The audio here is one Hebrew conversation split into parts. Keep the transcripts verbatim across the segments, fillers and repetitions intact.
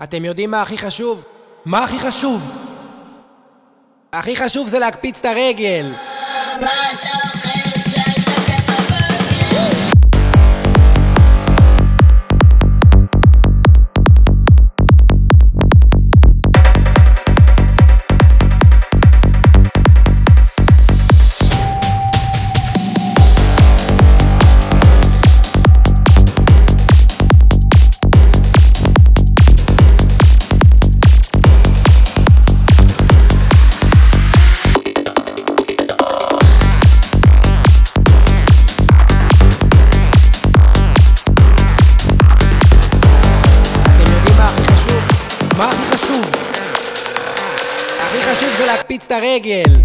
אתם יודעים מה הכי חשוב? מה הכי חשוב? הכי חשוב זה להקפיץ את הרגל. מה הכי חשוב? הכי חשוב זה להקפיץ את הרגל.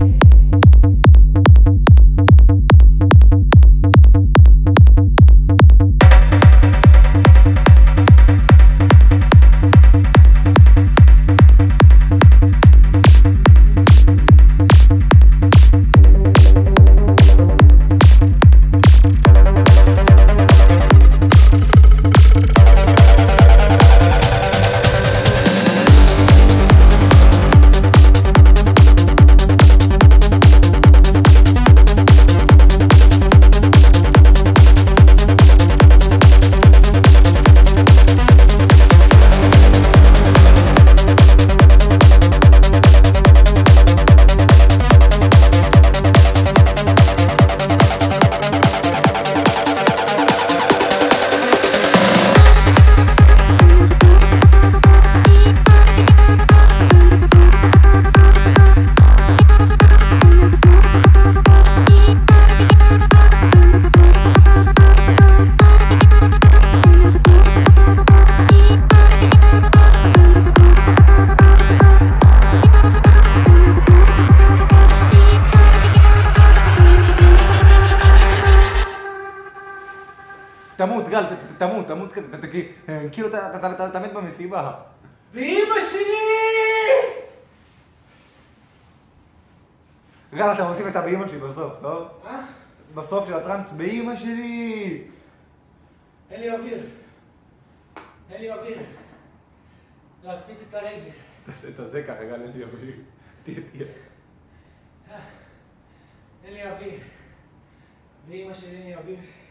תמות, גל, תמות, תמות, כאילו אתה מת במסיבה. ואמא שלי! גל, אתה מוסיף את באמא שלי בסוף, לא? מה? בסוף של הטרנס, באמא שלי! אין לי אוויר. אין לי אוויר. להקפיץ את הרגל. תעשה ככה, גל, אין לי אוויר. תהיה, תהיה. אין לי אוויר. ואמא שלי אין לי אוויר.